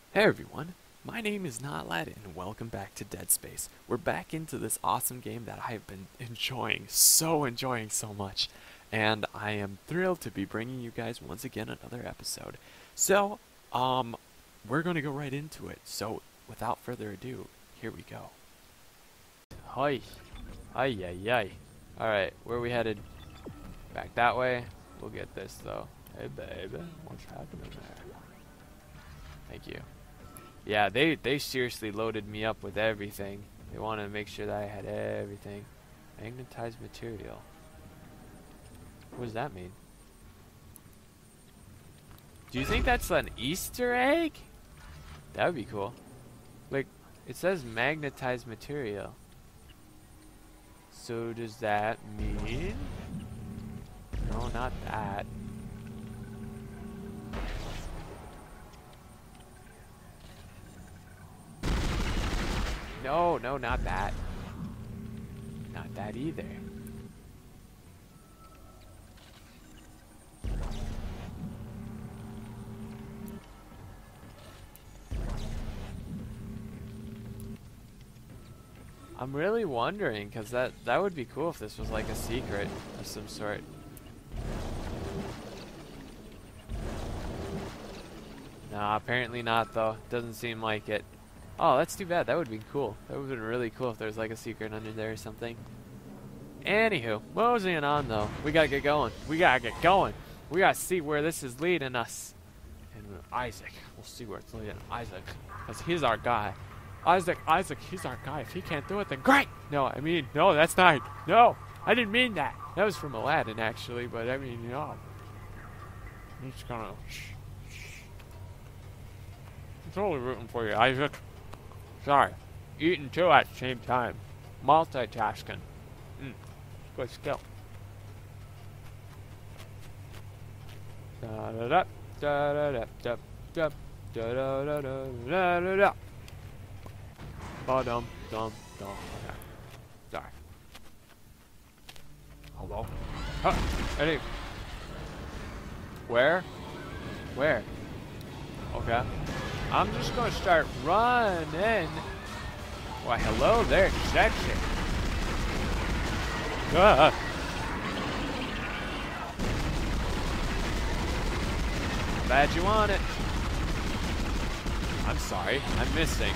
Hey everyone, my name is Notlad and welcome back to Dead Space. We're back into this awesome game that I've been enjoying so much. And I am thrilled to be bringing you guys once again another episode. So, we're gonna go right into it. So, without further ado, here we go. Hi. Ay ay ay. Alright, where are we headed? Back that way. We'll get this though. Hey baby, what's happening there? Thank you. Yeah, they seriously loaded me up with everything. They wanted to make sure that I had everything. Magnetized material. What does that mean? Do you think that's an Easter egg? That would be cool. Like, it says magnetized material. So does that mean? No, not that. No, no, not that. Not that either. I'm really wondering, because that would be cool if this was like a secret of some sort. Nah, apparently not though. Doesn't seem like it. Oh, that's too bad. That would be cool. That would have been really cool if there was like a secret under there or something. Anywho, moseying on though. We gotta get going. We gotta get going. We gotta see where this is leading us. And Isaac. We'll see where it's leading Isaac. Because he's our guy. Isaac, he's our guy. If he can't do it, then great! No, I mean, no, that's not. No, I didn't mean that. That was from Aladdin, actually. But I mean, you know. I'm just gonna. I'm totally rooting for you, Isaac. Sorry. Eating two at the same time. Multitasking. Good skill. Da da da da da da da da da da da da da. Ba-dum dum dum. Okay. Sorry. Hello? Huh. Any. Where? Where? Okay. I'm just gonna start running. Why, hello there, sexy. Ah. Glad you want it. I'm sorry, I'm missing.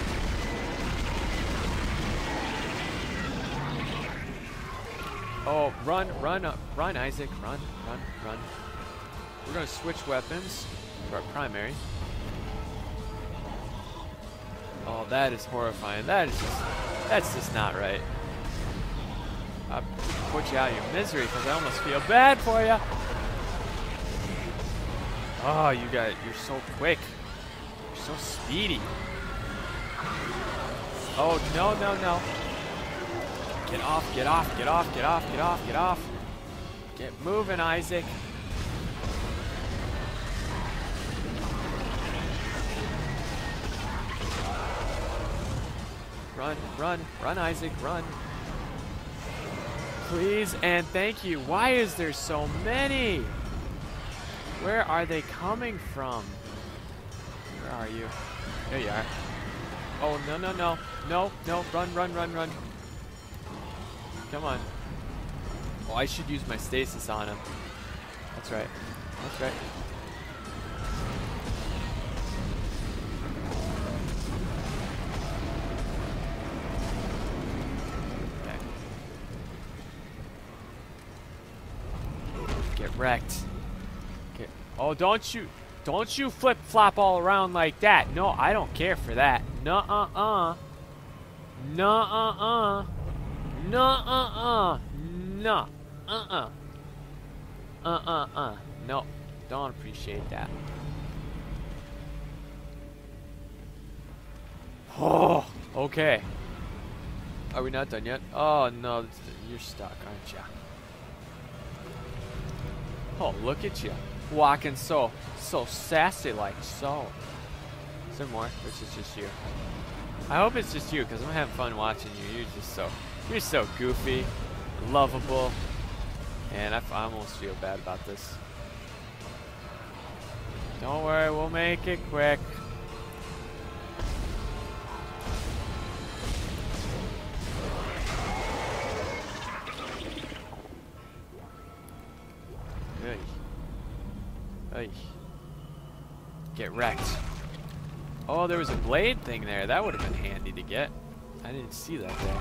Oh, run, Isaac, run. We're gonna switch weapons to our primary. Oh, that is horrifying. That's just not right. I'll put you out of your misery because I almost feel bad for you. Oh, you're so quick. You're so speedy. Oh, no. Get off. Get moving, Isaac. Run, Isaac, run. Please and thank you. Why is there so many? Where are they coming from? Where are you? There you are. Oh, no. Run. Come on. Oh, I should use my stasis on him. That's right. Get wrecked. Okay. Oh, don't you flip-flop all around like that. No, I don't care for that. Nuh-uh-uh. Nuh-uh-uh. Nuh-uh-uh. No. Uh-uh. Uh-uh-uh. No, don't appreciate that. Oh, okay. Are we not done yet? Oh, no, you're stuck, aren't you? Oh, look at you. Walking so sassy like so. Is there more? Or is it just you? I hope it's just you, because I'm having fun watching you. You're so goofy, lovable, and I almost feel bad about this. Don't worry, we'll make it quick. Ay. Get wrecked. Oh, there was a blade thing there. That would have been handy to get. I didn't see that there.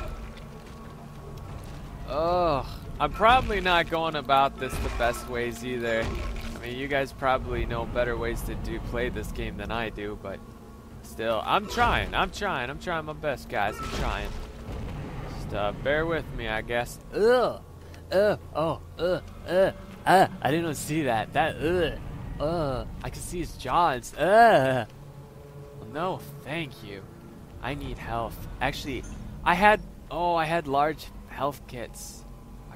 Oh, I'm probably not going about this the best ways either. I mean, you guys probably know better ways to play this game than I do, but still, I'm trying my best, guys. I'm trying. Just bear with me, I guess. I didn't see that. I can see his jaws. No, thank you. I need health. Actually, I had large health kits. I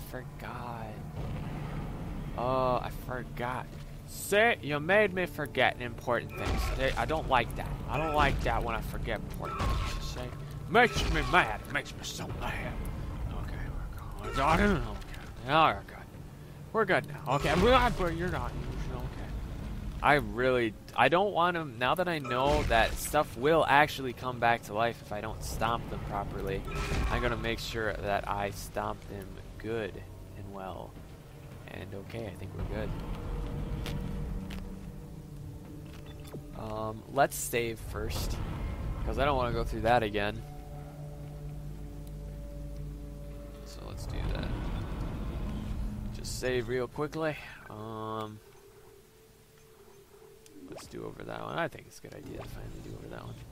forgot. See, you made me forget important things. See, I don't like that. I don't like that when I forget important things. See, makes me mad. It makes me so mad. Okay, we're going. Okay, all right, good. We're good now. Okay, but you're not. Okay. I don't want them, now that I know that stuff will actually come back to life if I don't stomp them properly. I'm gonna make sure that I stomp them good and well. And okay, I think we're good. Let's save first, because I don't want to go through that again. So let's do that. Just save real quickly. Let's do over that one. I think it's a good idea to finally do over that one.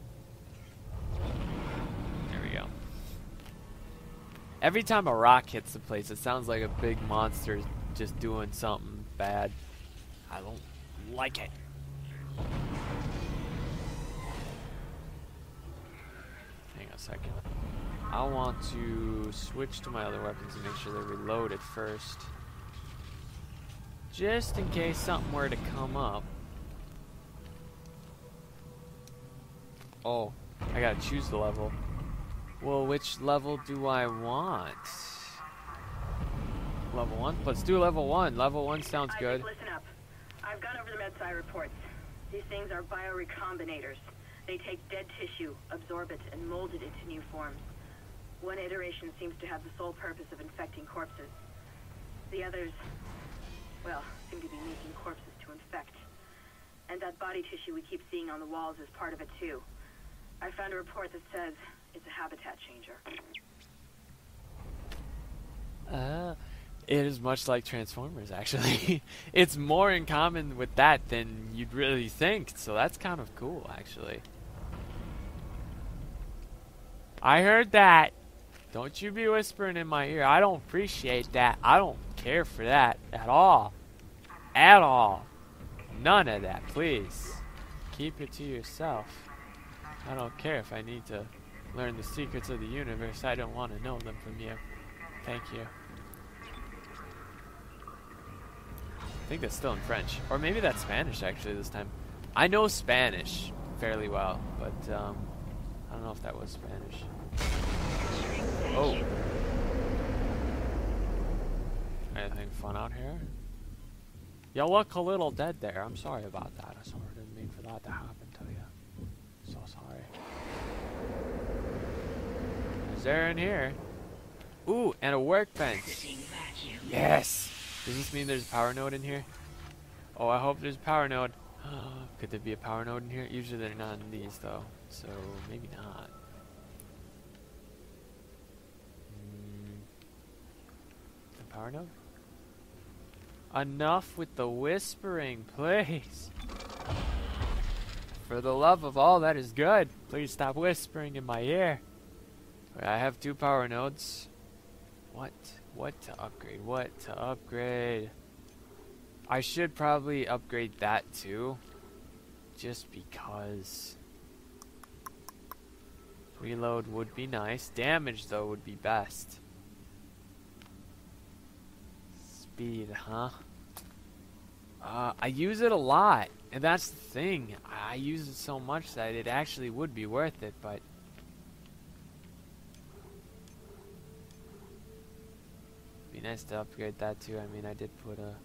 There we go. Every time a rock hits the place, it sounds like a big monster just doing something bad. I don't like it. Hang on a second. I want to switch to my other weapons and make sure they're reloaded first. Just in case something were to come up. Oh, I gotta choose the level. Well, which level do I want? Level 1? Let's do level 1. Level 1 sounds good. Listen up. I've gone over the MedSci reports. These things are biorecombinators. They take dead tissue, absorb it, and mold it into new forms. One iteration seems to have the sole purpose of infecting corpses. The others, well, seem to be making corpses to infect. And that body tissue we keep seeing on the walls is part of it too. I found a report that says it's a habitat changer. It is much like Transformers, actually. It's more in common with that than you'd really think, so that's kind of cool, actually. I heard that. Don't you be whispering in my ear. I don't appreciate that. I don't care for that at all. At all. None of that, please. Keep it to yourself. I don't care if I need to learn the secrets of the universe. I don't want to know them from you. Thank you. I think that's still in French. Or maybe that's Spanish, actually, this time. I know Spanish fairly well, but I don't know if that was Spanish. Oh. Anything fun out here? You look a little dead there. I'm sorry about that. I sort of didn't mean for that to happen to you. So sorry. Is there in here? Ooh, and a workbench. Yes! Does this mean there's a power node in here? Oh, I hope there's a power node. Could there be a power node in here? Usually they're not in these, though. So, maybe not. The power node? Enough with the whispering, please. For the love of all that is good, please stop whispering in my ear. I have 2 power nodes. What? What to upgrade? What to upgrade? I should probably upgrade that too. Just because. Reload would be nice. Damage, though, would be best. Speed, huh? I use it a lot. And that's the thing. I use it so much that it actually would be worth it, but... Be nice to upgrade that too. I mean, I did put a...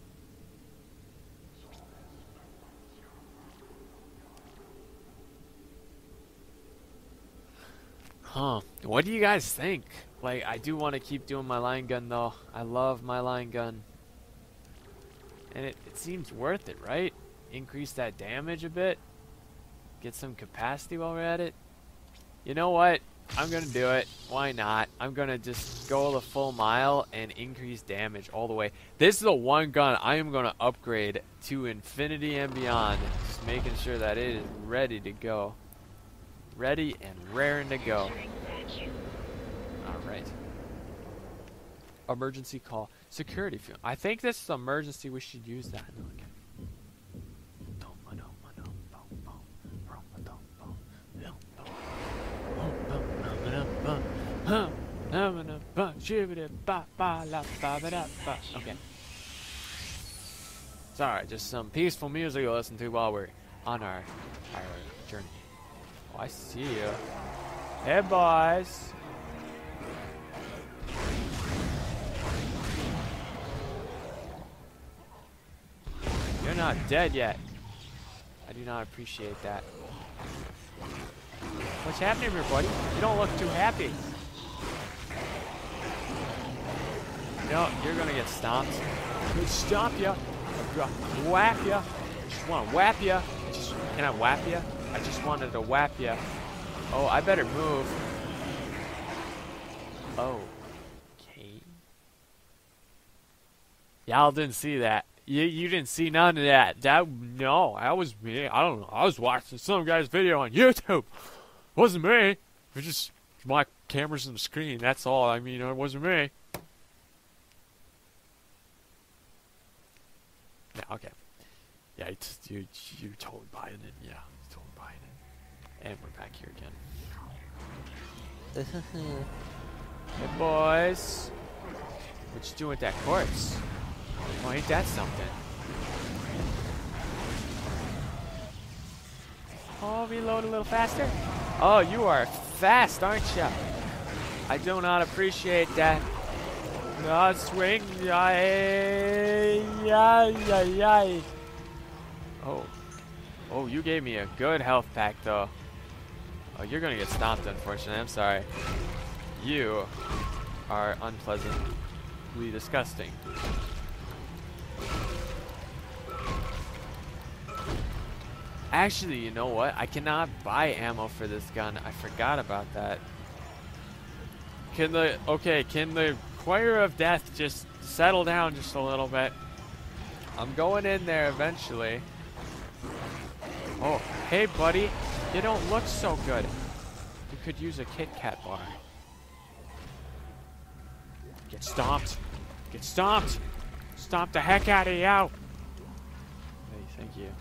Huh. What do you guys think? Like, I do want to keep doing my line gun, though. I love my line gun. And it seems worth it, right? Increase that damage a bit. Get some capacity while we're at it. You know what? I'm gonna do it. Why not? I'm gonna just go the full mile and increase damage all the way. This is the one gun I am gonna upgrade to infinity and beyond. Just making sure that it is ready to go. Ready and raring to go. Alright. Emergency call. Security field. I think this is emergency. We should use that. Okay. Okay. It's alright, just some peaceful music to listen to while we're on our journey. Oh, I see you. Hey, boys. You're not dead yet. I do not appreciate that. What's happening here, buddy? You don't look too happy. No, you're gonna get stomped. I'm gonna stomp ya. Whap ya. I just wanna whap ya. Can I whap ya? I just wanted to whap ya. Oh, I better move. Oh. Okay. Y'all didn't see that. You didn't see none of that. No, that was me. I don't know. I was watching some guy's video on YouTube. It wasn't me. It was just my camera's on the screen. That's all. I mean, it wasn't me. Yeah, okay. Yeah, you're totally buying it. Yeah, totally buying it. And we're back here again. Hey, boys. What you doing with that corpse? Oh, ain't that something? Oh, reload a little faster. Oh, you are fast, aren't you? I do not appreciate that. Swing. Oh. Oh, you gave me a good health pack, though. Oh, you're gonna get stomped, unfortunately. I'm sorry. You are unpleasantly disgusting. Actually, you know what? I cannot buy ammo for this gun. I forgot about that. Can the Choir of Death just settle down just a little bit? I'm going in there eventually. Oh, hey buddy. You don't look so good. You could use a Kit Kat bar. Get stomped. Get stomped. Stomp the heck out of you. Hey, thank you.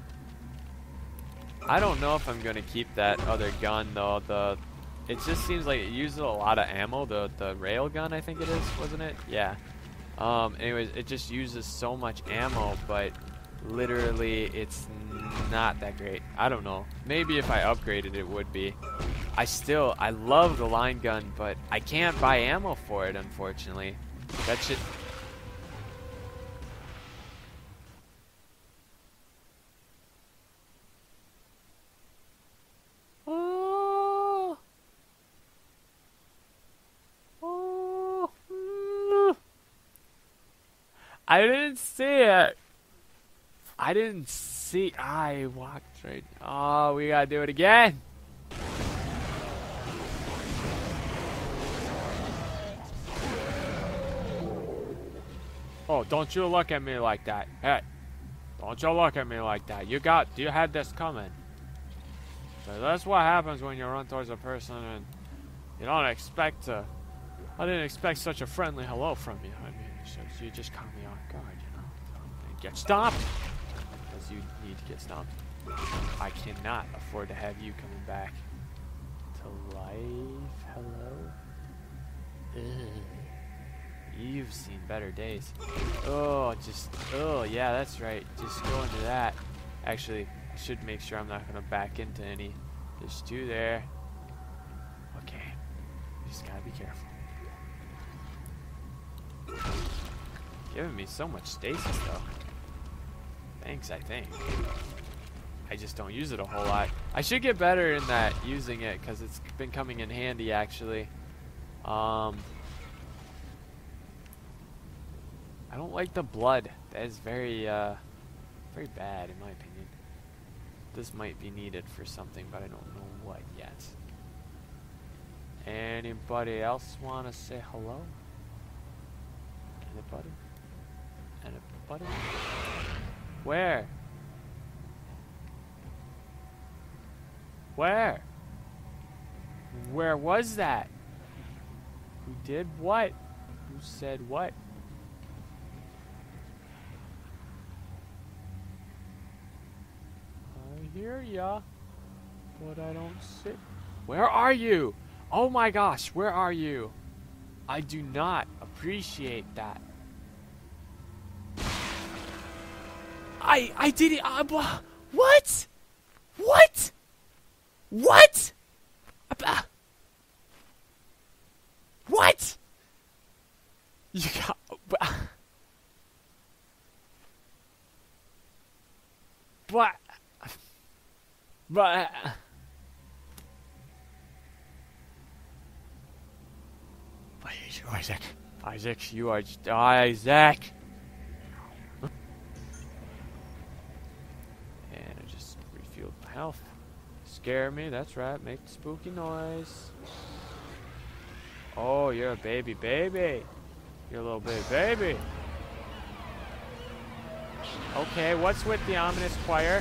I don't know if I'm gonna keep that other gun though. It just seems like it uses a lot of ammo. The rail gun, I think it is, wasn't it? Yeah. Anyways, it just uses so much ammo, but literally it's not that great. I don't know. Maybe if I upgraded it would be. I love the line gun, but I can't buy ammo for it, unfortunately. That shit. I didn't see it. I walked right. Oh, we gotta do it again. Oh, don't you look at me like that. Hey, don't you look at me like that. You had this coming. So that's what happens when you run towards a person and you don't expect to. I didn't expect such a friendly hello from you. I mean, so you just caught me off guard, you know. And get stomped! Because you need to get stomped. I cannot afford to have you coming back to life. Hello? Ugh. You've seen better days. Oh, yeah, that's right. Just go into that. Actually, I should make sure I'm not going to back into any. There's two there. Okay. Just gotta be careful. Giving me so much stasis, though. Thanks, I think. I just don't use it a whole lot. I should get better in that, using it, because it's been coming in handy, actually. I don't like the blood. That is very, very bad in my opinion. This might be needed for something, but I don't know what yet. Anybody else want to say hello? Anybody? Anybody? Where? Where? Where was that? Who did what? Who said what? I hear ya, but I don't see. Where are you? Oh my gosh, where are you? I do not appreciate that. I did it. What? What? What? What? You got. But. Isaac. Isaac, you are. Isaac! And I just refueled my health. Scare me, that's right. Make the spooky noise. Oh, you're a baby. You're a little baby. Okay, what's with the ominous choir?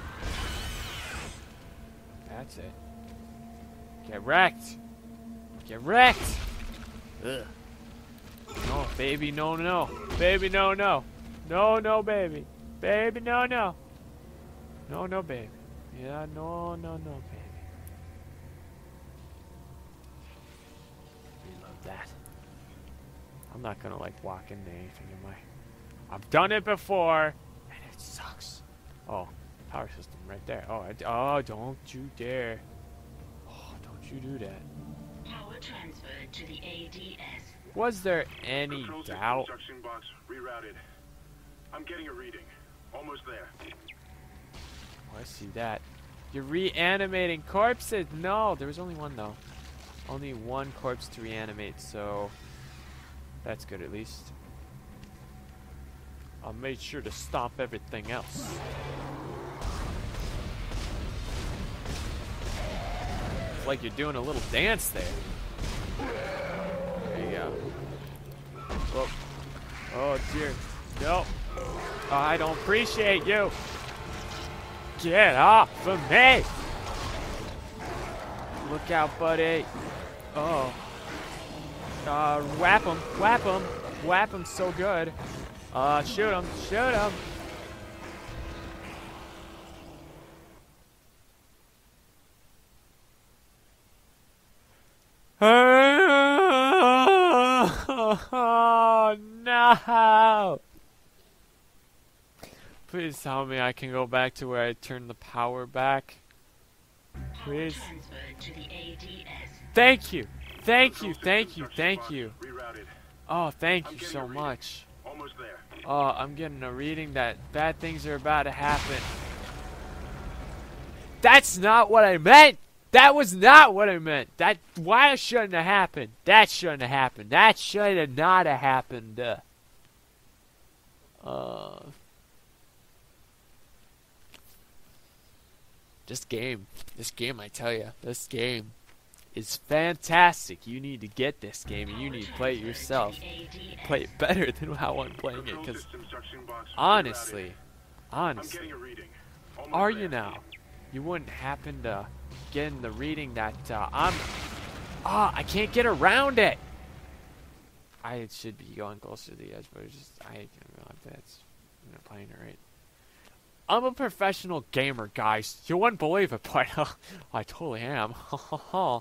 That's it. Get wrecked. Get wrecked. Ugh. No, baby, no. Baby, no. No, baby. Baby, no. No, baby. Yeah, no, baby. We love that. I'm not gonna like walk into anything, am I? I've done it before, and it sucks. Oh, power system right there. Oh, don't you dare. Oh, don't you do that. Power transferred to the ADS. Was there any Control system doubt? suction box rerouted. I'm getting a reading. Almost there. Oh, I see that. You're reanimating corpses. No, there was only one though. Only one corpse to reanimate, so that's good at least. I made sure to stomp everything else. It's like you're doing a little dance there. There you go. Whoa. Oh dear. No. Oh, I don't appreciate you. Get off of me. Look out, buddy. Oh. Whap him. Whap him. Whap him so good. Shoot him. Shoot him. Oh, no. Please tell me I can go back to where I turned the power back. Please. Power transferred to the ADS. Thank you. Thank you. Control Thank system you. suction Thank box you. rerouted. Oh, thank I'm you getting so a reading. much. Almost there. Oh, I'm getting a reading that bad things are about to happen. That's not what I meant. That was not what I meant. Why it shouldn't have happened. That shouldn't have happened. That should have not have happened. This game, I tell you, this game is fantastic. You need to get this game and you need to play it yourself. Play it better than how I'm playing it, Control because system suction box honestly, rerouted. I'm getting a reading. Almost are there. you now? You wouldn't happen to get in the reading that I can't get around it. I should be going closer to the edge, but it's just that's I'm not playing it right. I'm a professional gamer, guys. You wouldn't believe it, but I totally am. No.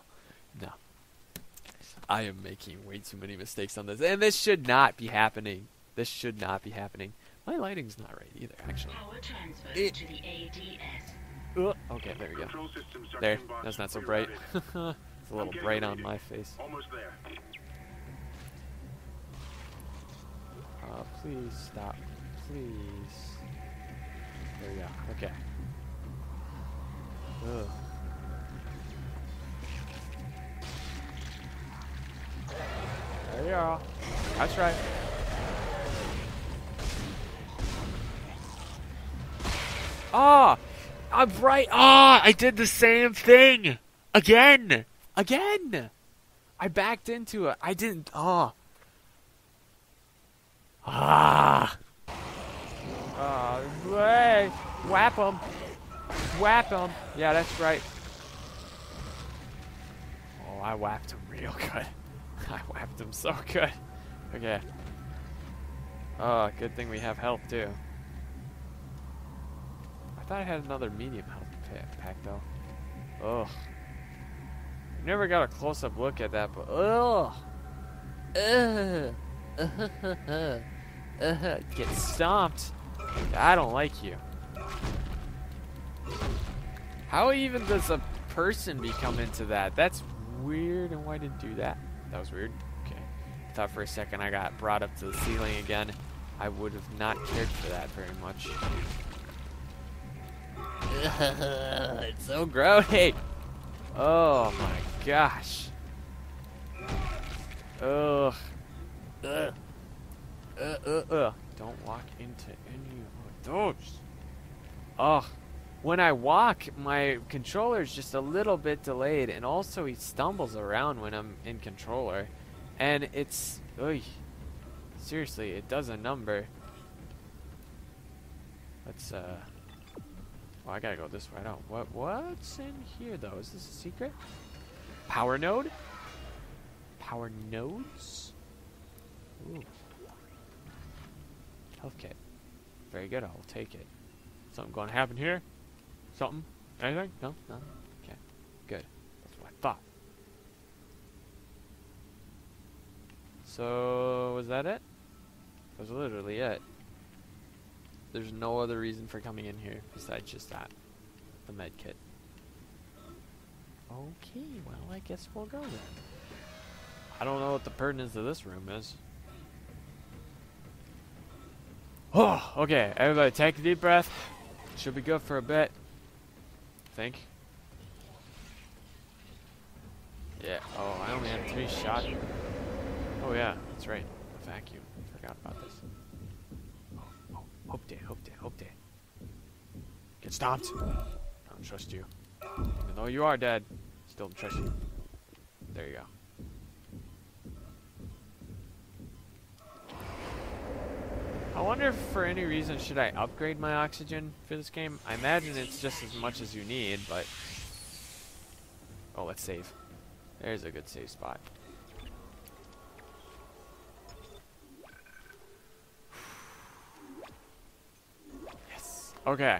I am making way too many mistakes on this, and this should not be happening. This should not be happening. My lighting's not right either, actually. Power transferred to the ADS. Okay, there we go. Control system suction There, box that's not so bright. rerouted. It's a little bright on my face. Almost there. Please stop. Please. There we go. Okay. Ugh. There you are. That's right. Ah! I'm right. Ah! I did the same thing! Again! Again! I backed into it. I didn't. Ah! Ah! Hey! Whap him! Whap him! Yeah, that's right. Oh, I whapped him real good. I whapped him so good. Okay. Oh, good thing we have health too. I thought I had another medium health pack though. Ugh. Never got a close-up look at that, but ugh. Get stomped. I don't like you. How even does a person become into that? That's weird, and why didn't do that? That was weird. Okay. I thought for a second I got brought up to the ceiling again. I would have not cared for that very much. It's so grody. Oh my gosh. Ugh. Don't walk into any of those. Ugh. When I walk, my controller is just a little bit delayed, and also he stumbles around when I'm in controller. And it's... Ugh. Seriously, it does a number. Let's, well, I gotta go this way. I don't... What's in here, though? Is this a secret? Power node? Power nodes? Ooh. Health kit. Very good, I'll take it. Something gonna happen here? Something? Anything? No? No? Okay. Good. That's what I thought. So, was that it? That was literally it. There's no other reason for coming in here besides just that. The med kit. Okay, well, I guess we'll go then. I don't know what the pertinence of this room is. Oh, okay, everybody take a deep breath. Should be good for a bit. I think. Yeah, oh, I only had 3 shots. Oh yeah, that's right. The vacuum. Forgot about this. Oh, hope day. Get stomped. I don't trust you. Even though you are dead, still don't trust you. There you go. I wonder if for any reason should I upgrade my oxygen for this game? I imagine it's just as much as you need, but... Oh, let's save. There's a good save spot. Yes. Okay.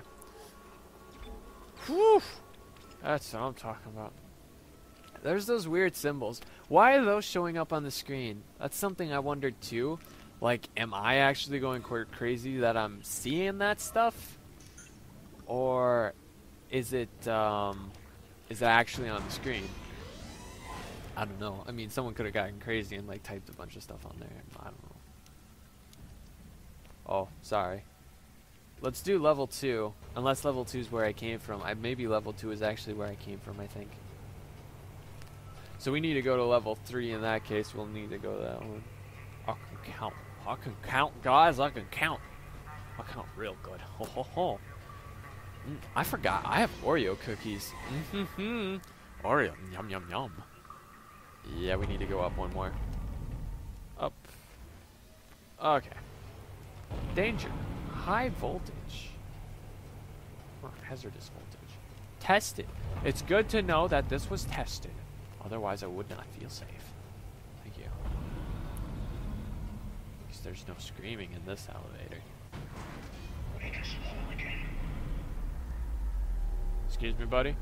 Whew. That's what I'm talking about. There's those weird symbols. Why are those showing up on the screen? That's something I wondered too. Like, am I actually going crazy that I'm seeing that stuff? Or is it actually on the screen? I don't know. I mean, someone could have gotten crazy and like typed a bunch of stuff on there. I don't know. Oh, sorry. Let's do level 2. Unless level 2 is where I came from. Maybe level 2 is actually where I came from, I think. So we need to go to level 3 in that case. We'll need to go to that one. I can count. I can count, guys. I can count. I count real good. Ho ho ho. I forgot. I have Oreo cookies. Oreo. Yum yum yum. Yeah, we need to go up one more. Up. Okay. Danger. High voltage. Or hazardous voltage. Tested. It's good to know that this was tested. Otherwise, I would not feel safe. Thank you. Because there's no screaming in this elevator. Excuse me, buddy?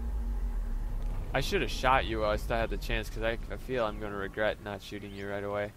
I should have shot you while I still had the chance, because I feel I'm going to regret not shooting you right away.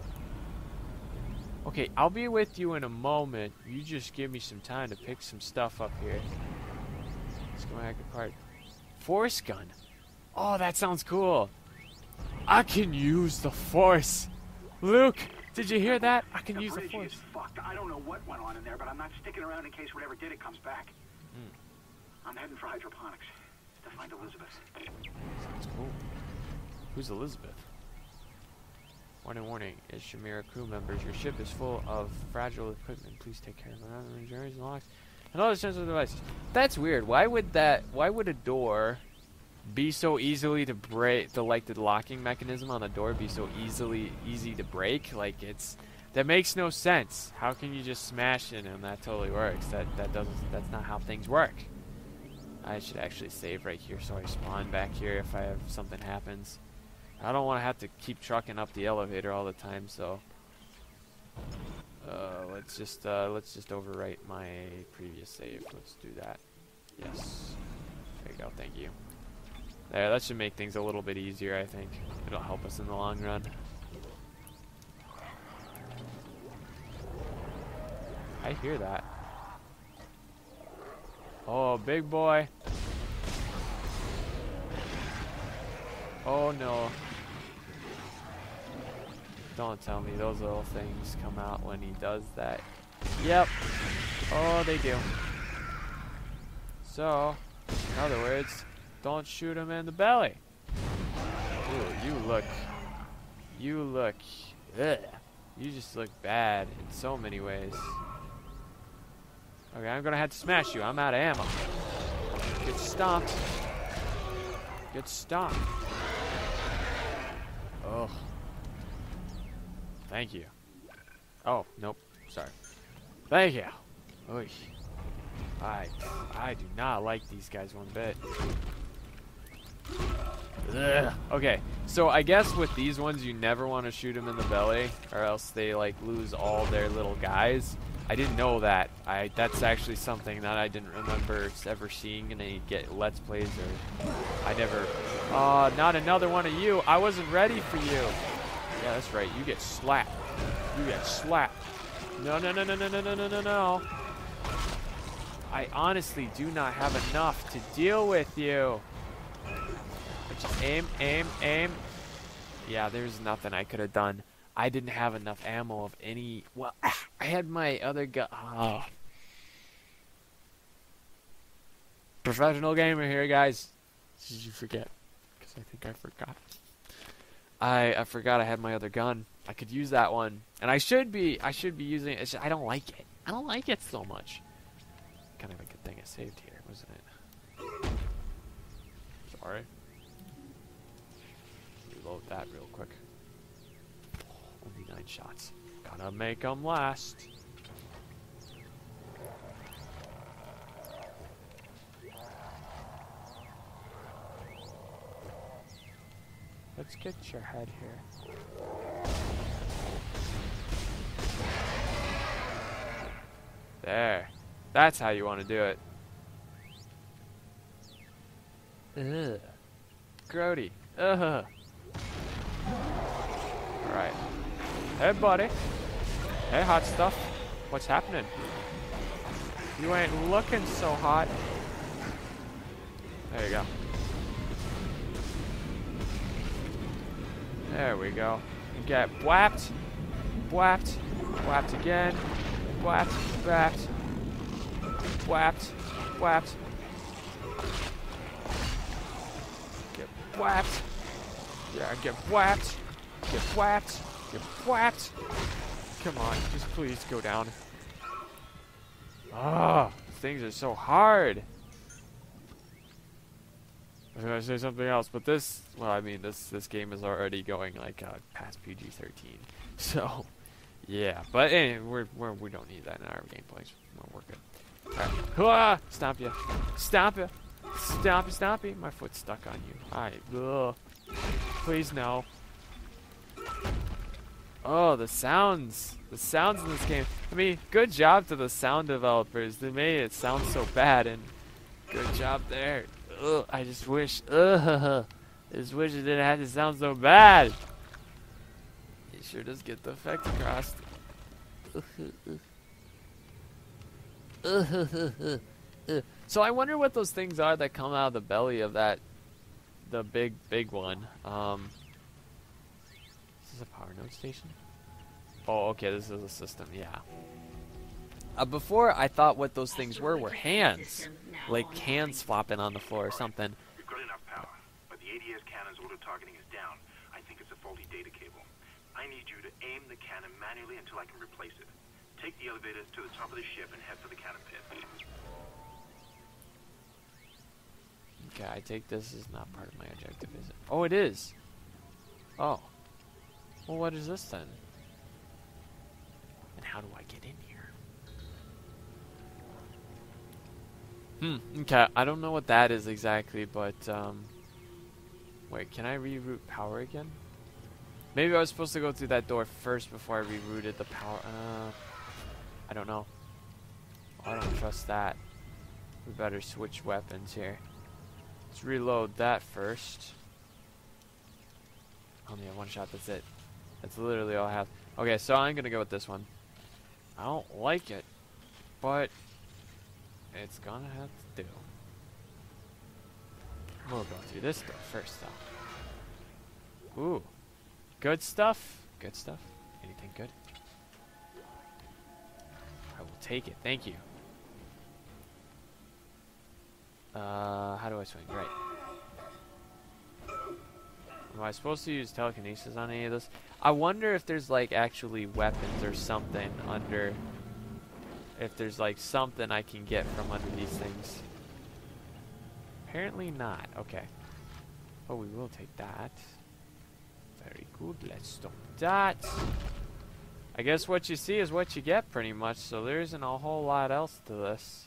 Okay, I'll be with you in a moment. You just give me some time to pick some stuff up here. Schematic apart. Force gun. Oh, that sounds cool. I can use the Force. Luke, did you hear that? I can use the Force. Fucked. I don't know what went on in there, but I'm not sticking around in case whatever did it comes back. I'm heading for hydroponics to find Elizabeth. Sounds cool. Who's Elizabeth? Warning, warning. It's Shamira crew members. Your ship is full of fragile equipment. Please take care of it. Injuries and locks. and all the sensor devices. That's weird. Why would a door be so easily to break? The locking mechanism on the door be so easy to break? Like that makes no sense. How can you just smash it and that totally works? That's not how things work. I should actually save right here so I spawn back here if something happens. I don't want to have to keep trucking up the elevator all the time, so let's just overwrite my previous save. Let's do that. Yes. There you go, thank you. There, that should make things a little bit easier, I think. It'll help us in the long run. I hear that. Oh, big boy. Oh no. Don't tell me those little things come out when he does that. Yep. Oh, they do. So, in other words, don't shoot him in the belly. Ooh, you look, ugh. You just look bad in so many ways. Okay, I'm gonna have to smash you. I'm out of ammo. Get stomped. Get stomped. Oh. Thank you. Oh, nope. Sorry. Thank you. Oy. I do not like these guys one bit. Ugh. Okay, so I guess with these ones you never want to shoot them in the belly or else they like lose all their little guys. I didn't know that. That's actually something that I didn't remember ever seeing in any Let's Plays or I never. Not another one of you. I wasn't ready for you. Yeah, that's right. You get slapped. You get slapped. No, no, no, no, no, no, no, no, no, no. I honestly do not have enough to deal with you. Just aim, aim, aim. Yeah, there's nothing I could have done. I didn't have enough ammo of any. Well, I had my other gun. Oh. Professional gamer here, guys. Did you forget? Because I think I forgot. I forgot I had my other gun. I could use that one, and I should be using it. I don't like it. I don't like it so much. Kind of a good thing I saved here, wasn't it? Sorry. Reload that real quick. Only 9 shots. Gotta make them last. Let's get your head here. There. That's how you want to do it. Ugh. Grody. Ugh. Alright. Hey, buddy. Hey, hot stuff. What's happening? You ain't looking so hot. There you go. There we go. You get whapped. Whapped. Whapped again. Whapped. Whapped. Whapped. Whapped. Get whapped. Yeah, get whapped. Get whapped. Get whapped. Come on, just please go down. Ah, things are so hard. I was gonna say something else, but this, well, I mean, this game is already going like past PG-13, so yeah. But anyway, we don't need that in our gameplays. We're good. All right, stomp you, stomp you, stomp you, stomp you. My foot's stuck on you. All right, please no. Oh, the sounds in this game. I mean, good job to the sound developers. They made it sound so bad, and good job there. Ugh, I just wish it didn't have to sound so bad. It sure does get the effect across. So I wonder what those things are that come out of the belly of the big one. Is this a power node station? Oh, okay, this is a system, yeah. Before, I thought what those things were hands. Like hands flopping on the floor or something. We've got enough power, but the ADS cannon's auto-targeting is down. I think it's a faulty data cable. I need you to aim the cannon manually until I can replace it. Take the elevator to the top of the ship and head for the cannon pit. Okay, I take this is not part of my objective, is it? Oh, it is. Oh. Well, what is this then? And how do I get in here? Okay, I don't know what that is exactly, but, wait, can I reroute power again? Maybe I was supposed to go through that door first before I rerouted the power, I don't know. I don't trust that. We better switch weapons here. Let's reload that first. Only have one shot, that's it. That's literally all I have. Okay, so I'm gonna go with this one. I don't like it, but it's gonna have to do. We'll go through this door first, though. Ooh. Good stuff? Good stuff? Anything good? I will take it, thank you. How do I swing? Right. Am I supposed to use telekinesis on any of this? I wonder if there's like actually weapons or something under. If there's like something I can get from under these things. Apparently not. Okay. Oh, we will take that. Very good. Let's stop that. I guess what you see is what you get pretty much. So there isn't a whole lot else to this.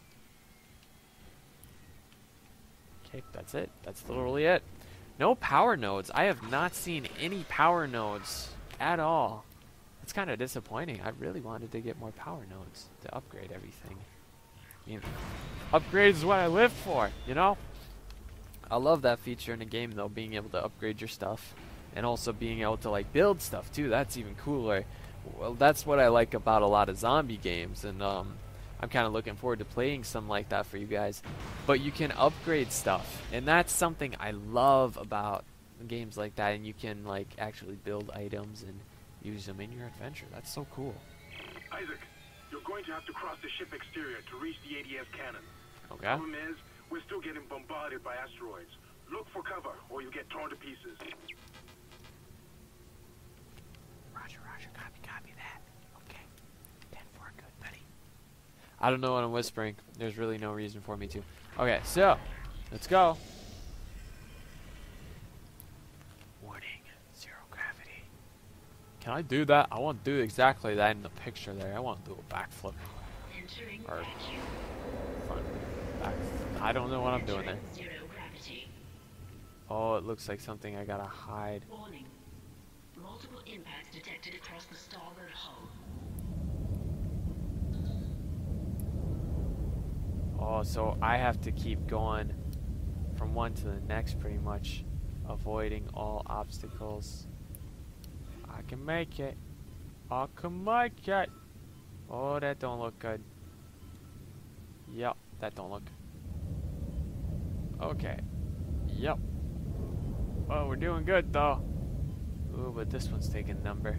Okay, that's it. That's literally it. No power nodes. I have not seen any power nodes at all. It's kind of disappointing. I really wanted to get more power nodes to upgrade everything. I mean, upgrade is what I live for, you know? I love that feature in a game, though, being able to upgrade your stuff. And also being able to, like, build stuff, too. That's even cooler. Well, that's what I like about a lot of zombie games. And, I'm kind of looking forward to playing some like that for you guys. But you can upgrade stuff, and that's something I love about games like that. And you can like actually build items and use them in your adventure. That's so cool. Isaac, you're going to have to cross the ship exterior to reach the ADS cannon. Okay. Problem is, we're still getting bombarded by asteroids. Look for cover, or you get torn to pieces. Roger, roger. Copy that. Okay. 10-4, good, buddy. I don't know what I'm whispering. There's really no reason for me to. Okay, so let's go. Warning, 0 gravity. Can I do that? I want to do exactly that in the picture there. I want to do a backflip. Entering Or vacuum. front back. I don't know what I'm doing there. Entering 0 gravity. Oh, it looks like something I gotta hide. Warning. Multiple impacts detected across the starboard hull. Oh, so I have to keep going from one to the next pretty much, avoiding all obstacles. I can make it. I can make it. Oh, that don't look good. Yep, that don't look good. Okay. Yep. Oh, we're doing good though. Ooh, but this one's taking a number.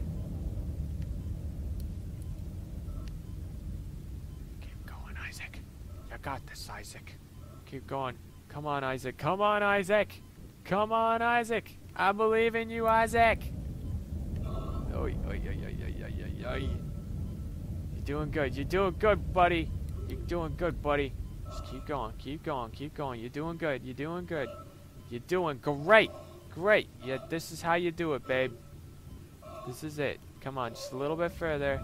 Keep going, Isaac. You got this, Isaac. Keep going. Come on, Isaac. Come on, Isaac. Come on, Isaac. I believe in you, Isaac. Oy, oy, oy, oy, oy, oy, oy. You're doing good. You're doing good, buddy. You're doing good, buddy. Just keep going. Keep going. Keep going. You're doing good. You're doing good. You're doing great. Great. Yeah, this is how you do it, babe. This is it. Come on, just a little bit further.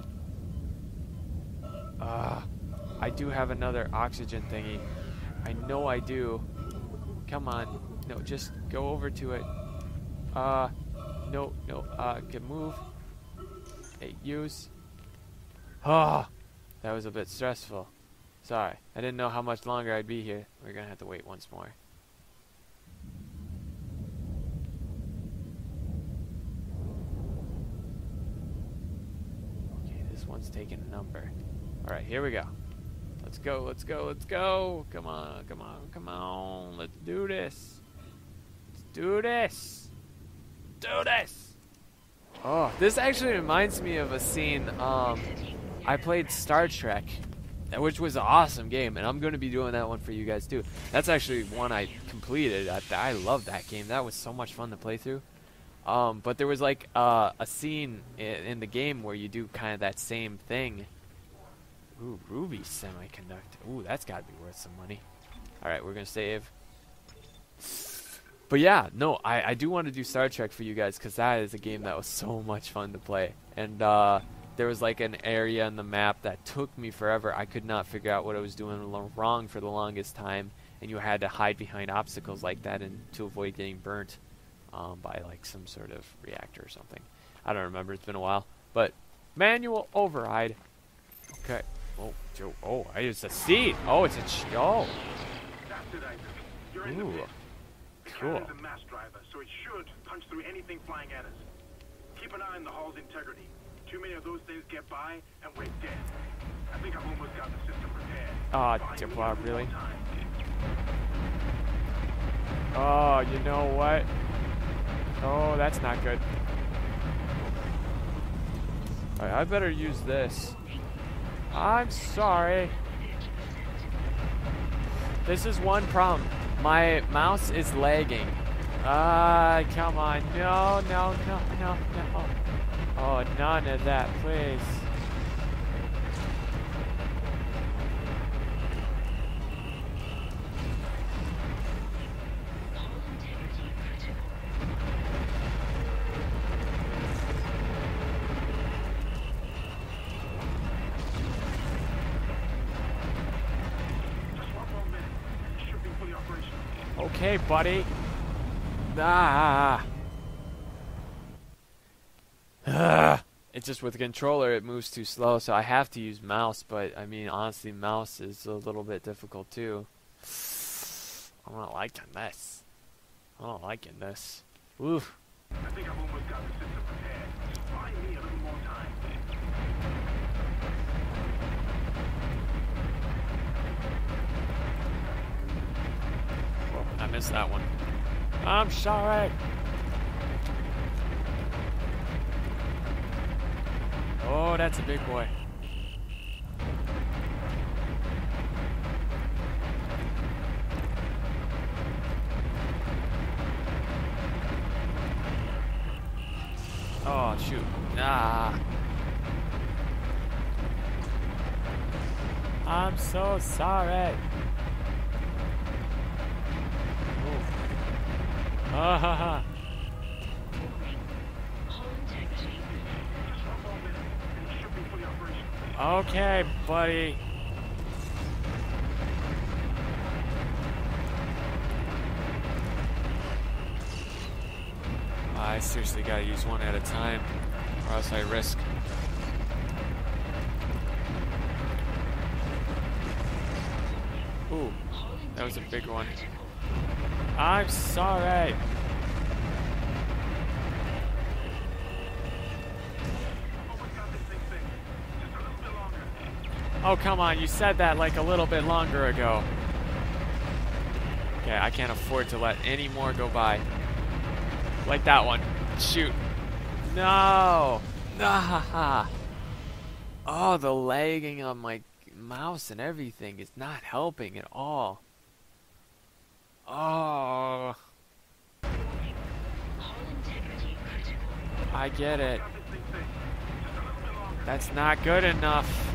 I do have another oxygen thingy. I know I do. Come on. No, just go over to it. No. Can move. Hey, use. That was a bit stressful. Sorry. I didn't know how much longer I'd be here. We're gonna have to wait once more. Okay, this one's taking a number. Alright, here we go. Let's go, let's go, let's go. Come on, come on, come on. Let's do this. Let's do this. Do this. Oh, this actually reminds me of a scene. I played Star Trek, which was an awesome game, and I'm going to be doing that one for you guys too. That's actually one I completed. I love that game. That was so much fun to play through. But there was like a scene in the game where you do kind of that same thing Ooh, ruby semiconductor. Ooh, that's got to be worth some money. All right, we're going to save. But yeah, no, I do want to do Star Trek for you guys because that is a game that was so much fun to play. And there was like an area in the map that took me forever. I could not figure out what I was doing wrong for the longest time. And you had to hide behind obstacles like that and to avoid getting burnt by like some sort of reactor or something. I don't remember. It's been a while. But manual override. Okay. Oh, Joe. Oh, I used a seat. Oh, it's a oh. That's it, Isaac. You're in the Ooh. pit. The Cool. cannon's a mass driver, so it should punch through anything flying at us. Keep an eye on the hull's integrity. Too many of those things get by, and we're dead. I think I've almost got the system repaired. Wow, really? Oh, you know what? Oh, that's not good. Alright, I better use this. I'm sorry. This is one problem. My mouse is lagging. Come on. No, no, no, no, no. Oh, none of that, please. Just one more minute. It should be fully operational. Okay, buddy. Ah. It's just with the controller, it moves too slow, so I have to use mouse. But I mean, honestly, mouse is a little bit difficult too. I'm not liking this. I'm not liking this. Oof. I think I've almost got the system prepared. Just buy me a little more time. I missed that one. I'm sorry. Oh, that's a big boy. Oh, shoot. Ah. I'm so sorry. Ah ha ha. Hull integrity. Just one more minute, and it should be fully operational. Okay, buddy. I seriously gotta use one at a time, or else I risk. Ooh, that was a big one. I'm sorry. Almost got this thing fixed. Just a little bit longer. Oh, come on, you said that like a little bit longer ago. Okay, I can't afford to let any more go by. Like that one. Shoot. No. Ah. Oh, the lagging on my mouse and everything is not helping at all. Oh, Hull integrity critical. I get it. Got this thing fixed. Just a little bit longer. That's not good enough.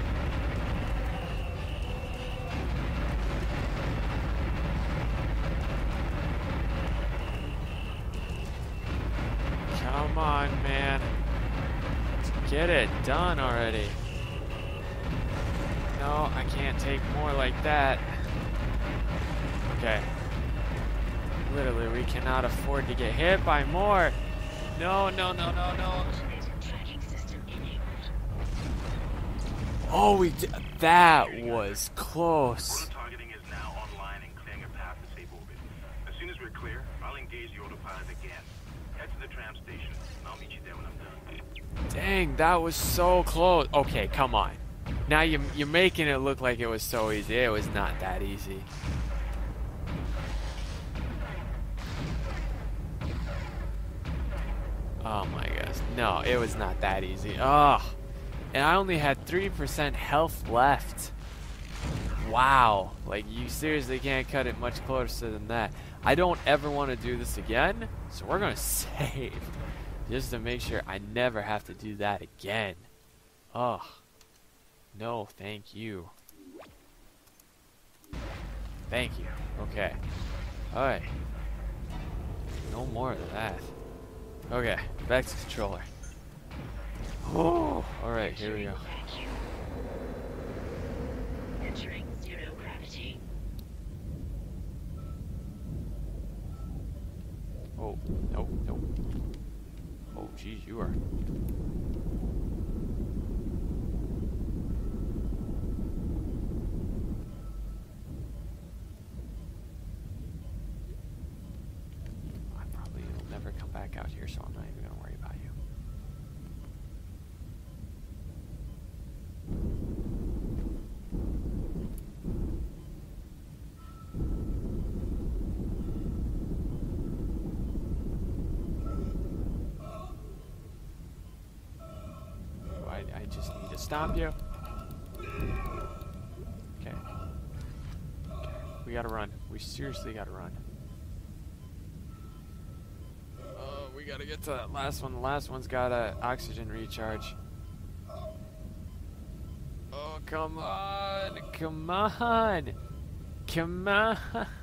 Come on, man. Get it done already. No, I can't take more like that. Okay. Literally, we cannot afford to get hit by more. No, no, no, no, no. Automated tracking system enabled. Oh, we did. That was close. Rotor targeting is now online and clearing a path to safe orbit. As soon as we're clear, I'll engage the autopilot again. Head to the tram station, and I'll meet you there when I'm done. Dang, that was so close. Okay, come on. Now you're making it look like it was so easy. It was not that easy. Oh my gosh. No, it was not that easy. Oh. And I only had 3% health left. Wow. Like, you seriously can't cut it much closer than that. I don't ever want to do this again, so we're going to save. Just to make sure I never have to do that again. Oh. No, thank you. Thank you. Okay. Alright. No more of that. Okay, back to controller. Oh, alright, here we go. Vacuum. Entering zero gravity. Oh, no, no. Oh, geez, you are. I probably will never come back out here, so I'm not even gonna worry about you. I just need to stop you. Okay. Okay. We gotta run. We seriously gotta run. Oh, we gotta get to that last one. The last one's got a oxygen recharge. Oh, come on. Come on. Come on.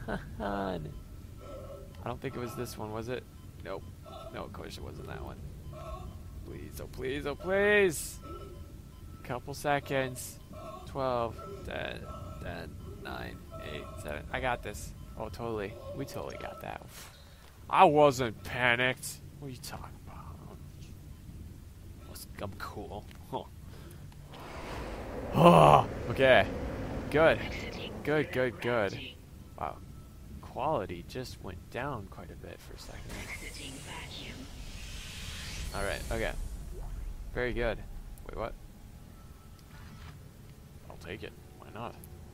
I don't think it was this one, was it? Nope. No, of course it wasn't that one. Please, oh please, oh please! Couple seconds. 12, 10, 9, 8, 7. I got this. Oh, totally. We totally got that. I wasn't panicked. What are you talking about? I'm cool. Oh, okay. Good. Good, good, good. Wow. Quality just went down quite a bit for a second. Exiting vacuum. Alright, okay. Very good. Wait, what? I'll take it. Why not?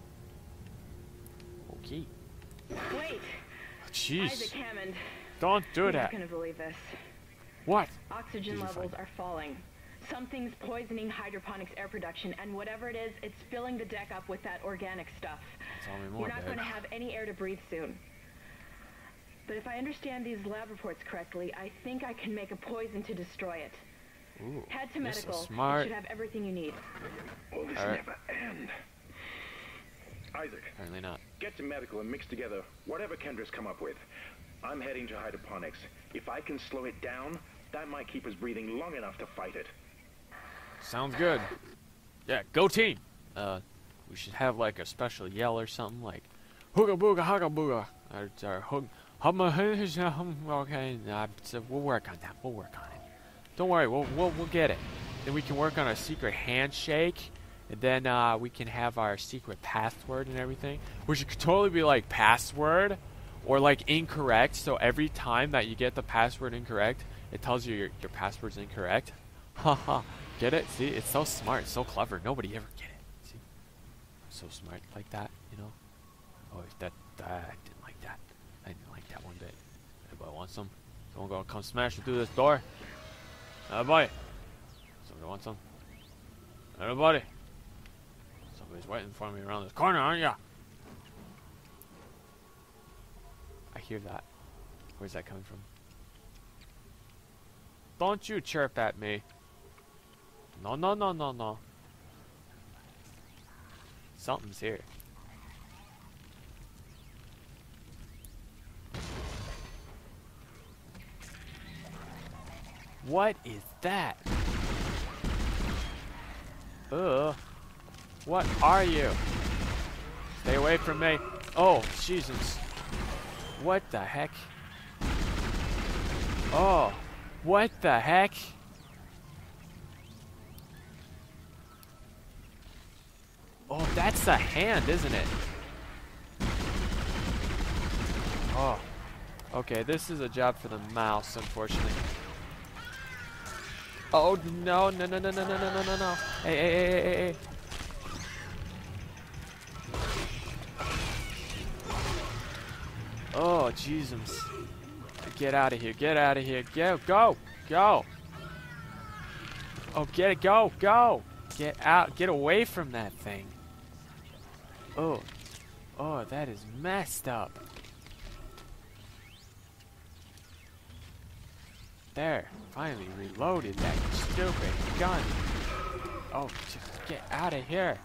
Okay. Wait! Jeez. Isaac Hammond. Don't do You're that. not gonna believe this. What? Oxygen Did you levels find- are falling. Something's poisoning hydroponics air production, and whatever it is, it's filling the deck up with that organic stuff. Tell me more, We're not babe. going to have any air to breathe soon. But if I understand these lab reports correctly, I think I can make a poison to destroy it. Ooh, Head to this is medical. You smart. should have everything you need. Will this Alright. never end? Isaac, Apparently not. get to medical and mix together whatever Kendra's come up with. I'm heading to hydroponics. If I can slow it down, that might keep us breathing long enough to fight it. Sounds good. Yeah, go team! We should have like a special yell or something like Hooga booga haga booga. Or hoog okay, so we'll work on that. We'll work on it. Don't worry, we'll get it. Then we can work on our secret handshake, and then we can have our secret password and everything, which could totally be like password or like incorrect. So every time that you get the password incorrect, it tells you your password's incorrect. Haha, get it? See, it's so smart, so clever. Nobody ever get it. See, I'm so smart like that, you know. Oh, that I didn't like that. I didn't like that one bit. Anybody want some? Someone gonna come smashing through this door? Anybody? Somebody want some? Anybody? Somebody's waiting for me around this corner, aren't ya? I hear that. Where's that coming from? Don't you chirp at me. No, no, no, no, no. Something's here. What is that? What are you? Stay away from me. Oh, Jesus. What the heck? Oh, what the heck? Oh, that's a hand, isn't it? Oh. Okay, this is a job for the mouse, unfortunately. Oh, no, no, no, no, no, no, no, no, no, no. Hey, hey, hey, hey, hey. Oh, Jesus. Get out of here, get out of here. Go, go. Oh, get it, go, go. Get out, get away from that thing. Oh, oh, that is messed up. There, finally reloaded that stupid gun. Oh, just get out of here.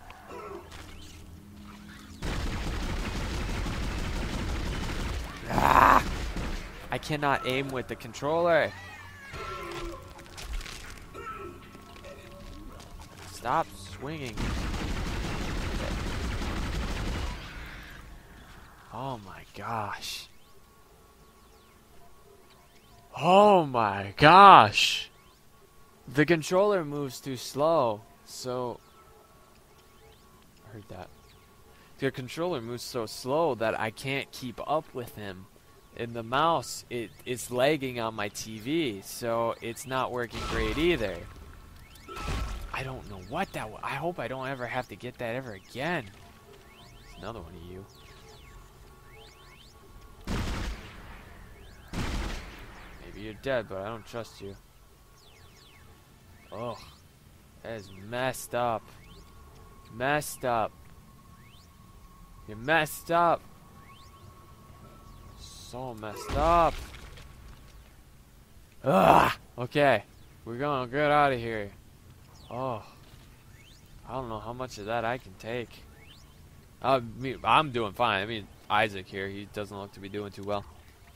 Ah! I cannot aim with the controller. Stop swinging. Oh my gosh. Oh my gosh. The controller moves too slow. So I heard that. The controller moves so slow that I can't keep up with him. And the mouse, it's lagging on my TV, so it's not working great either. I don't know what that was. I hope I don't ever have to get that ever again. There's another one of you. Maybe you're dead, but I don't trust you. Oh, that is messed up. Messed up. You're messed up. So messed up. Ugh. Okay, we're gonna get out of here. Oh, I don't know how much of that I can take. I'm doing fine. I mean, Isaac here, he doesn't look to be doing too well.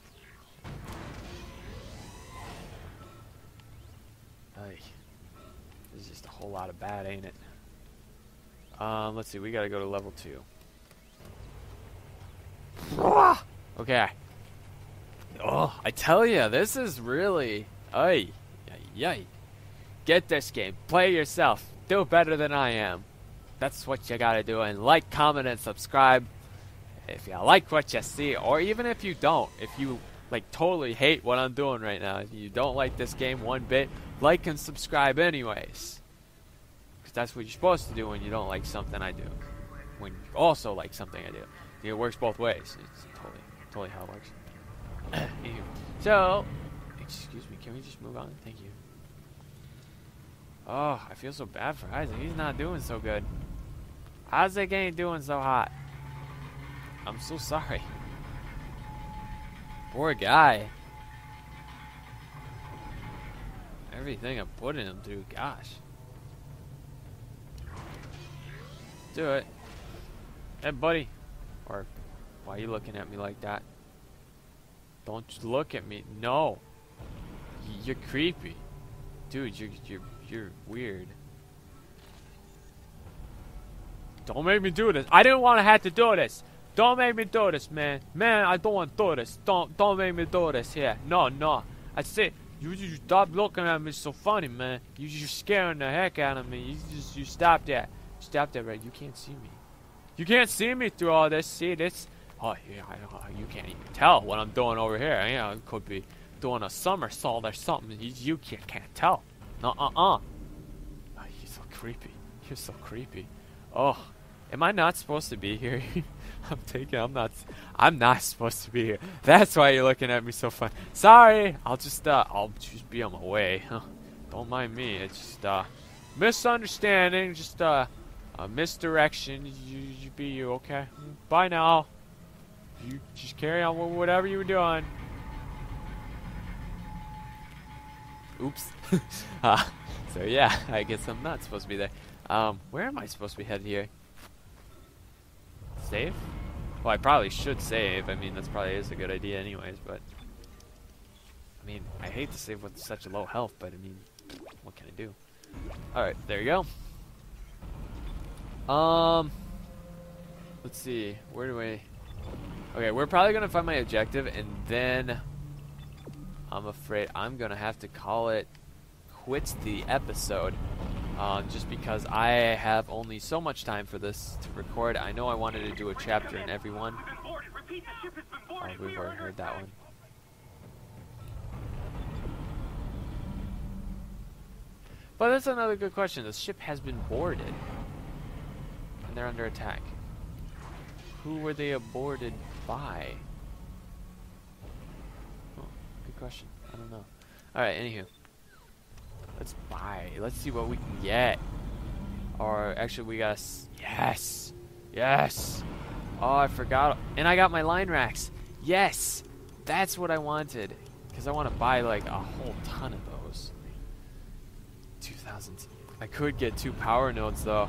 Ay, this is just a whole lot of bad, ain't it? Let's see. We gotta go to level 2. Okay. Oh, I tell you, this is really... Ay, yay. Get this game. Play it yourself. Do better than I am. That's what you gotta do. And like, comment, and subscribe if you like what you see. Or even if you don't. If you, like, totally hate what I'm doing right now. If you don't like this game one bit, like and subscribe anyways. Because that's what you're supposed to do when you don't like something I do. When you also like something I do. It works both ways. It's totally how it works. So, excuse me, can we just move on? Thank you. Oh, I feel so bad for Isaac. He's not doing so good. Isaac ain't doing so hot. I'm so sorry. Poor guy. Everything I'm putting him through, gosh. Do it. Hey, buddy. Or, why are you looking at me like that? Don't look at me. No. You're creepy. Dude, you're weird. Don't make me do this. I didn't want to have to do this. Don't make me do this, man. Man, I don't want to do this. Don't make me do this here. No. I said, you stop looking at me so funny, man. You're scaring the heck out of me. You stop that. Stop that, right? You can't see me. You can't see me through all this. See this? Oh, yeah, you can't even tell what I'm doing over here. You know, I could be doing a somersault or something. You can't tell. Oh, you're so creepy. You're so creepy. Oh, am I not supposed to be here? I'm not supposed to be here. That's why you're looking at me so funny. Sorry. I'll just be on my way. Don't mind me. It's just misunderstanding. Just a misdirection. You be you, okay? Bye now. You just carry on with whatever you were doing. Oops. So yeah, I guess I'm not supposed to be there. Where am I supposed to be headed here? Save? Well, I probably should save. I mean, that's probably is a good idea anyways, but... I mean, I hate to save with such a low health, but I mean, what can I do? Alright, there you go. Let's see. Where do I... Okay, we're probably going to find my objective, and then... I'm afraid I'm going to have to call it quits the episode. Just because I have only so much time for this to record. I know I wanted to do a chapter in every one. Oh, we've already heard that one. But that's another good question. The ship has been boarded. And they're under attack. Who were they aborted by? Oh, good question. I don't know. Alright, anywho. Let's buy. Let's see what we can get. Or, actually, we got... Yes! Yes! Oh, I forgot. And I got my line racks. Yes! That's what I wanted. Because I want to buy, like, a whole ton of those. 2,000. I could get 2 power nodes though.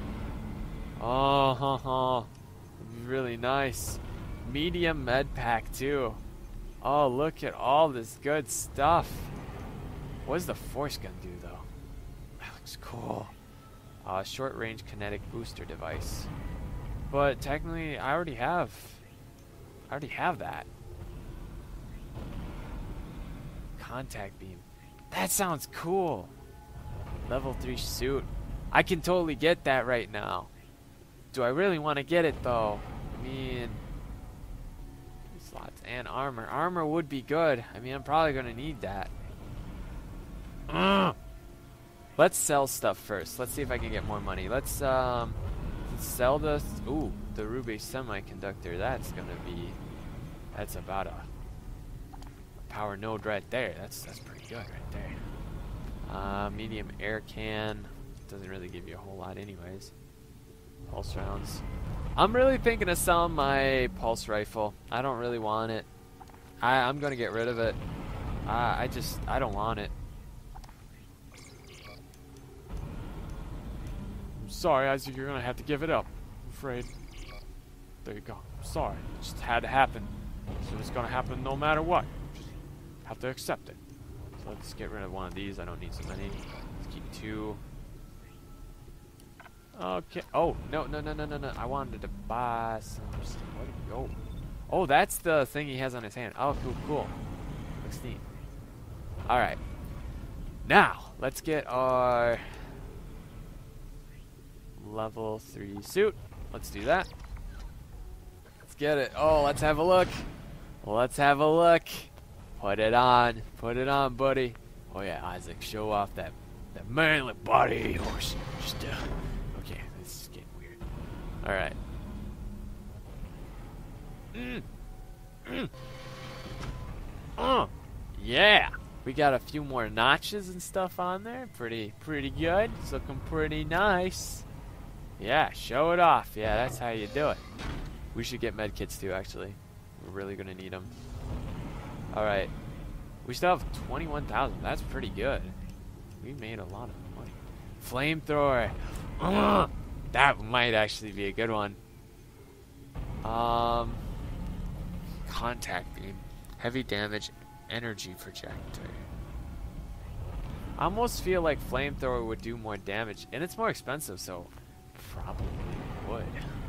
Oh, really nice. Medium med pack too. Oh, look at all this good stuff. What does the force gun do though? That looks cool. Short range kinetic booster device. But technically, I already have that. Contact beam. That sounds cool. Level 3 suit. I can totally get that right now. Do I really want to get it though? I mean, slots and armor. Armor would be good. I mean, I'm probably gonna need that. Let's sell stuff first. Let's see if I can get more money. Let's sell the ruby semiconductor. That's about a power node right there. That's pretty good right there. Medium air can doesn't really give you a whole lot anyways. Pulse rounds. I'm really thinking of selling my pulse rifle. I don't really want it. I'm gonna get rid of it. I don't want it. I'm sorry, Isaac, you're gonna have to give it up. I'm afraid. There you go. I'm sorry. It just had to happen. So it's gonna happen no matter what. Just have to accept it. So let's get rid of one of these. I don't need so many. Let's keep 2. Okay. Oh, no. I wanted to buy some. Oh, that's the thing he has on his hand. Oh, cool. Looks neat. Alright. Now, let's get our level 3 suit. Let's do that. Let's get it. Oh, let's have a look. Let's have a look. Put it on. Put it on, buddy. Oh, yeah, Isaac, show off that manly body. Horse. Just, okay, this is getting weird. Alright. Yeah. We got a few more notches and stuff on there. Pretty good. It's looking pretty nice. Yeah, show it off. Yeah, that's how you do it. We should get med kits too, actually. We're really gonna need them. Alright. We still have 21,000. That's pretty good. We made a lot of money. Flamethrower. That might actually be a good one. Contact beam. Heavy damage energy projector. I almost feel like flamethrower would do more damage. And it's more expensive, so probably would.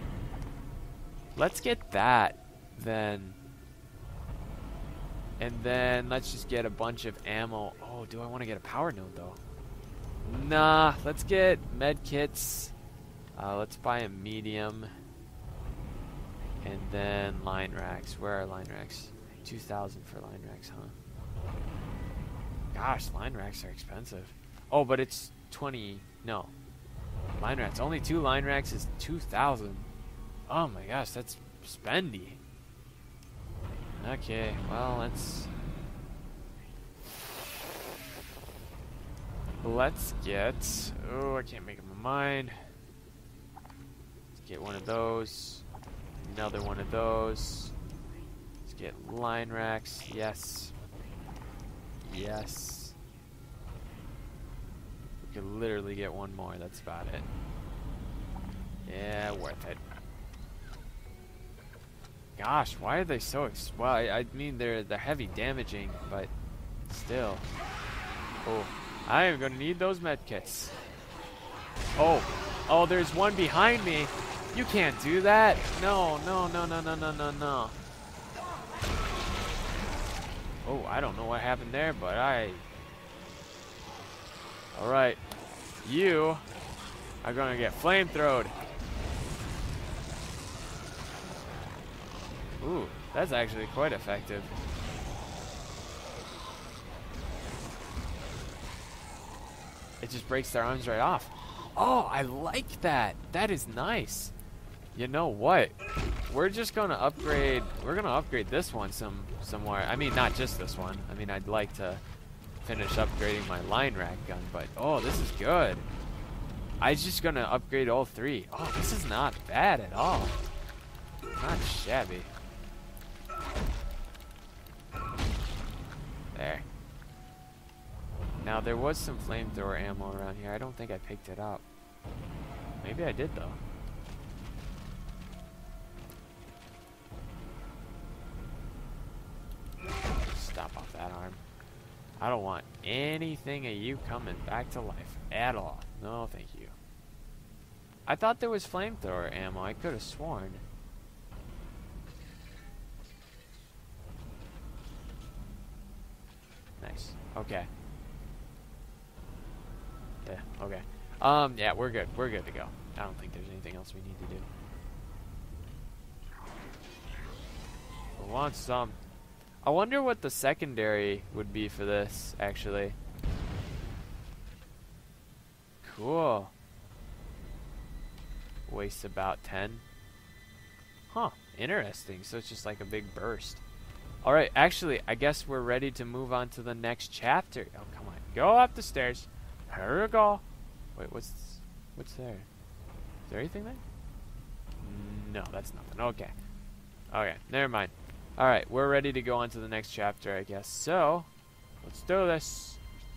Let's get that then. And then let's just get a bunch of ammo. Oh, do I want to get a power node though? Nah, let's get med kits. Let's buy a medium. And then line racks. Where are line racks? 2,000 for line racks, huh? Gosh, line racks are expensive. Oh, but it's 20. No. Line racks. Only 2 line racks is 2,000. Oh my gosh, that's spendy. Okay, well, let's get. Oh, I can't make up my mind. Let's get one of those. Another one of those. Let's get line racks. Yes. Yes. We could literally get one more. That's about it. Yeah, worth it. Gosh, why are they so well, I mean, they're heavy damaging, but still. Oh, I am going to need those medkits. Oh, there's one behind me. You can't do that. No. Oh, I don't know what happened there, but Alright. You are going to get flamethrowed. Ooh, that's actually quite effective. It just breaks their arms right off. Oh, I like that. That is nice. You know what? We're just gonna upgrade. We're gonna upgrade this one somewhere. I mean, not just this one. I mean, I'd like to finish upgrading my line rack gun, but oh, this is good. I'm just gonna upgrade all 3. Oh, this is not bad at all. Not shabby. There. Now, there was some flamethrower ammo around here. I don't think I picked it up. Maybe I did, though. Stop off that arm. I don't want anything of you coming back to life at all. No, thank you. I thought there was flamethrower ammo. I could have sworn. Nice. Okay. Yeah, okay. Yeah, we're good. We're good to go. I don't think there's anything else we need to do. I want some. I wonder what the secondary would be for this, actually. Cool. Wastes about 10. Huh, interesting. So it's just like a big burst. Alright, actually, I guess we're ready to move on to the next chapter. Oh, come on. Go up the stairs. Here we go. Wait, what's there? Is there anything there? No, that's nothing. Okay. Okay, never mind. Alright, we're ready to go on to the next chapter, I guess. So, let's do this.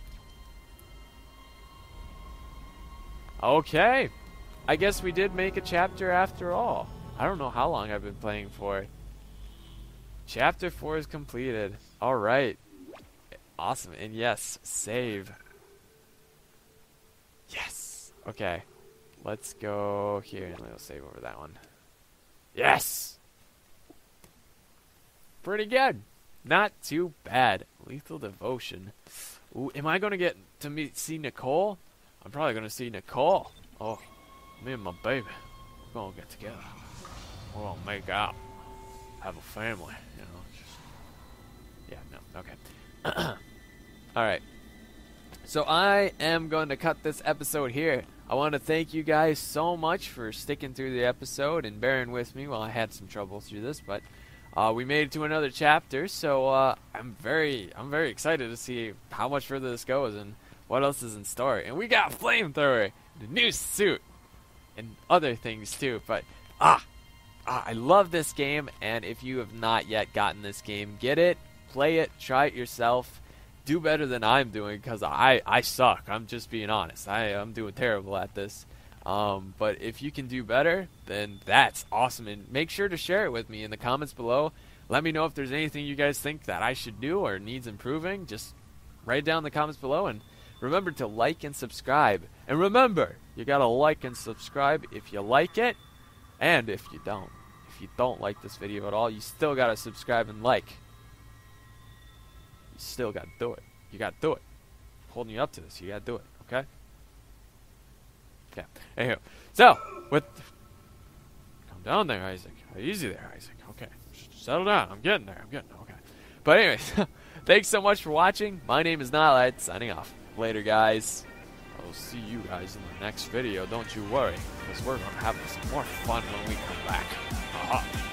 Okay. I guess we did make a chapter after all. I don't know how long I've been playing for. Chapter 4 is completed. Alright. Awesome. And yes, save. Yes. Okay. Let's go here and we'll save over that one. Yes! Pretty good. Not too bad. Lethal Devotion. Ooh, am I going to get to see Nicole? I'm probably going to see Nicole. Oh, me and my baby. We're going to get together. We're going to make out. Have a family, you know. Just, yeah, no, okay. Alright. So I am going to cut this episode here. I want to thank you guys so much for sticking through the episode and bearing with me while I had some trouble through this, but we made it to another chapter, so I'm very excited to see how much further this goes and what else is in store. And we got Flamethrower, the new suit, and other things too. But I love this game, and if you have not yet gotten this game, get it, play it, try it yourself. Do better than I'm doing, because I suck. I'm just being honest. I'm doing terrible at this. But if you can do better, then that's awesome. And make sure to share it with me in the comments below. Let me know if there's anything you guys think that I should do or needs improving. Just write it down in the comments below. And remember to like and subscribe. And remember, you gotta like and subscribe if you like it. And if you don't. If you don't like this video at all, you still gotta subscribe and like. You still gotta do it. You gotta do it. I'm holding you up to this. You gotta do it. Okay? Okay. Anywho, so come down there, Isaac. Easy there, Isaac. Okay, settle down. I'm getting there. Okay. But anyways, thanks so much for watching. My name is Nightlight. Signing off. Later, guys. I'll see you guys in the next video. Don't you worry, because we're gonna have some more fun when we come back. Aha.